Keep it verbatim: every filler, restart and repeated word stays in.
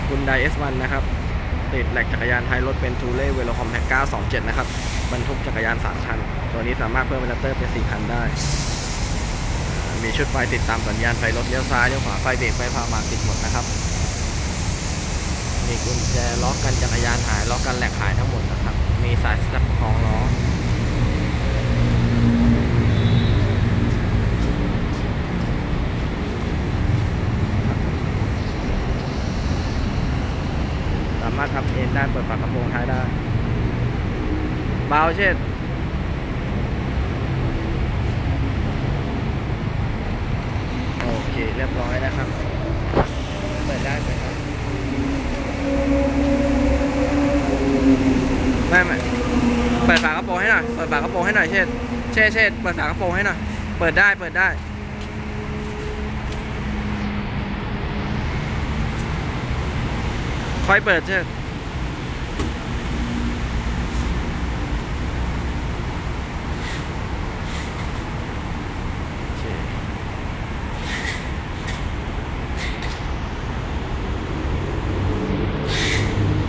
คุณไดเอสวันนะครับติดแหลกจักรยานไทยรถเป็นทูเล่เวโรคอมแพ็กเก้าสองเจ็ดนะครับบรรทุกจักรยานสามคันตัวนี้สามารถเพิ่มอะแดปเตอร์เป็นสี่คันได้มีชุดไฟติดตามสัญญาณไฟรถเลี้ยวซ้ายเลี้ยวขวาไฟเบรกไฟพามาติดหมดนะครับมีกุญแจล็อกกันจักรยานหายล็อกกันแหลกหายทั้งหมดนะครับมีสายสตั๊กคล้องล้อสามารถทับเอนได้เปิดฝากระโปรงท้ายได้เบาเช่นโอเคเรียบร้อยนะครับเปิดได้ไหมครับไม่ไม่เปิดฝากระโปรงให้หน่อยเปิดฝากระโปรงให้หน่อยเช่นเช่นเช่นเปิดฝากระโปรงให้หน่อยเปิดได้เปิดได้ค่อยเปิดเช่น